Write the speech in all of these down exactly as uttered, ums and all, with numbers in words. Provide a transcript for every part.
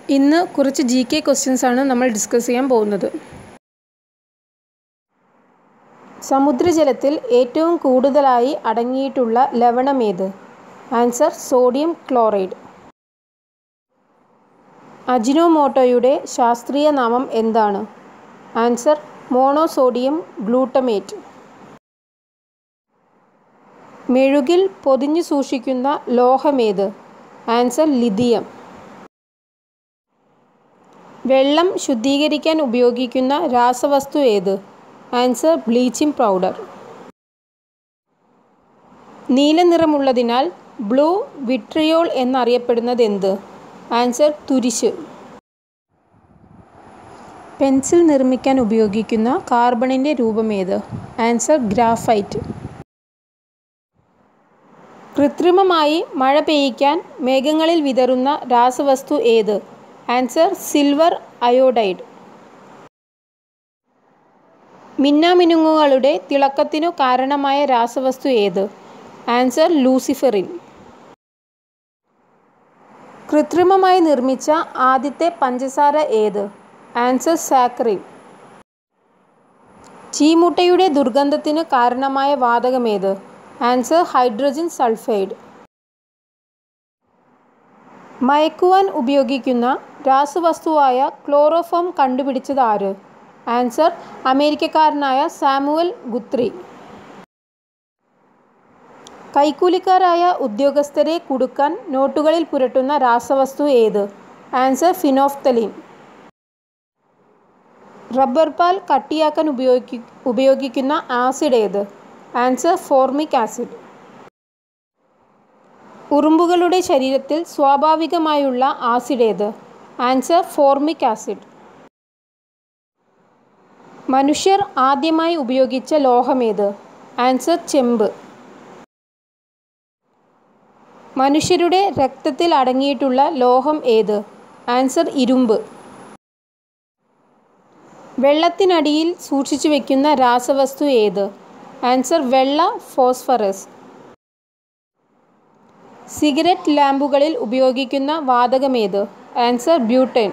ഇന്ന് കുറച്ച് G K questions ആണ് നമ്മൾ ഡിസ്കസ് ചെയ്യാൻ പോകുന്നത്. സമുദ്രജലത്തിൽ ഏറ്റവും കൂടുതലായി അടങ്ങിയിട്ടുള്ള ലവണം ഏത്? Answer sodium chloride. അജിനോമോട്ടോയുടെ ശാസ്ത്രീയ നാമം എന്താണ്? Answer monosodium glutamate. മെഴുകിൽ പൊതിഞ്ഞു സൂക്ഷിക്കുന്ന ലോഹമേത്? Answer lithium. വെള്ളം ശുദ്ധീകരിക്കാൻ ഉപയോഗിക്കുന്ന രാസവസ്തു ഏത്? Answer bleaching powder. നീല നിറമുള്ളതിനാൽ ബ്ലൂ വിട്രിയോൾ എന്നറിയപ്പെടുന്നത് എന്ത്? ആൻസർ തുരിശ്. പെൻസിൽ നിർമ്മിക്കാൻ ഉപയോഗിക്കുന്ന കാർബണിൻ്റെ രൂപമേത്? Answer graphite. കൃത്രിമമായി മഴ പെയ്യിക്കാൻ മേഘങ്ങളിൽ വിതറുന്ന രാസവസ്തു ഏത്? Answer silver iodide. മിന്നാമിനുങ്ങുകളുടെ തിളക്കത്തിനു കാരണമായ രാസവസ്തു ഏത്? Answer luciferin. കൃത്രിമമായി നിർമ്മിച്ച ആദ്യത്തെ പഞ്ചസാര ഏത്? Answer saccharin. ചീമുട്ടയുടെ ദുർഗന്ധത്തിന് കാരണമായ വാതകമേത്? Answer hydrogen sulphide. മയക്കുവാൻ ഉപയോഗിക്കുന്ന രാസവസ്തുവായ ക്ലോറോഫോം കണ്ടുപിടിച്ചത് ആര്? Answer അമേരിക്കക്കാരനായ Samuel ഗുത്രി. കൈക്കൂലിക്കാരായ ഉദ്യോഗസ്ഥരെ കുടുക്കാൻ നോട്ടുകളിൽ പുരട്ടുന്ന രാസവസ്തു ഏത്? Answer phenolphthalein. റബ്ബർ പാൽ കട്ടിയാക്കാൻ ഉപയോഗി ഉപയോഗിക്കുന്ന ആസിഡ് ഏത്? Answer formic acid. ഉറുമ്പുകളുടെ ശരീരത്തിൽ സ്വാഭാവികമായുള്ള ആസിഡ് ഏത്? Answer formic acid. മനുഷ്യർ ആദ്യമായി ഉപയോഗിച്ച ലോഹമേത്? ആൻസർ ചെമ്പ്. മനുഷ്യരുടെ രക്തത്തിൽ അടങ്ങിയിട്ടുള്ള ലോഹം ഏത്? ആൻസർ ഇരുമ്പ്. വെള്ളത്തിനടിയിൽ സൂക്ഷിച്ചു വയ്ക്കുന്ന രാസവസ്തു ഏത്? ആൻസർ വെള്ള ഫോസ്ഫറസ്. സിഗരറ്റ് ലാമ്പുകളിൽ ഉപയോഗിക്കുന്ന വാതകമേത്? Answer butane.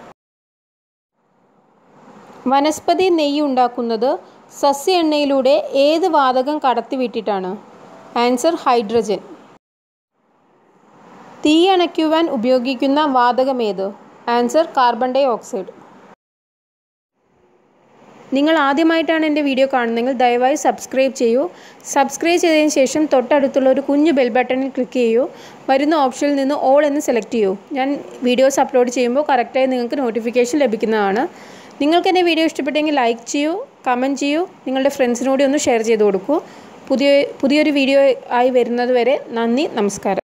വനസ്പതി നെയ്യ് ഉണ്ടാക്കുന്നത് സസ്യ എണ്ണയിലൂടെ ഏത് വാതകം കടത്തിവിട്ടിട്ടാണ്? Answer hydrogen. തീ അണയ്ക്കുവാൻ ഉപയോഗിക്കുന്ന വാതകമേത്? Answer carbon dioxide. നിങ്ങൾ ആദ്യമായിട്ടാണ് എൻ്റെ വീഡിയോ കാണുന്നതെങ്കിൽ ദയവായി സബ്സ്ക്രൈബ് ചെയ്യൂ. സബ്സ്ക്രൈബ് ചെയ്തതിന് ശേഷം തൊട്ടടുത്തുള്ള ഒരു കുഞ്ഞു ബെൽ ബട്ടണിൽ ക്ലിക്ക് ചെയ്യൂ. വരുന്ന ഓപ്ഷനിൽ നിന്ന് ഓൾ എന്ന് സെലക്ട് ചെയ്യൂ. ഞാൻ വീഡിയോസ് അപ്ലോഡ് ചെയ്യുമ്പോൾ കറക്റ്റായി നിങ്ങൾക്ക് നോട്ടിഫിക്കേഷൻ ലഭിക്കുന്നതാണ്. നിങ്ങൾക്ക് എൻ്റെ വീഡിയോ ഇഷ്ടപ്പെട്ടെങ്കിൽ ലൈക്ക് ചെയ്യൂ, കമൻറ്റ് ചെയ്യൂ, നിങ്ങളുടെ ഫ്രണ്ട്സിനോട് ഒന്ന് ഷെയർ ചെയ്ത് കൊടുക്കൂ. പുതിയ പുതിയൊരു വീഡിയോ ആയി വരുന്നത് വരെ നന്ദി, നമസ്കാരം.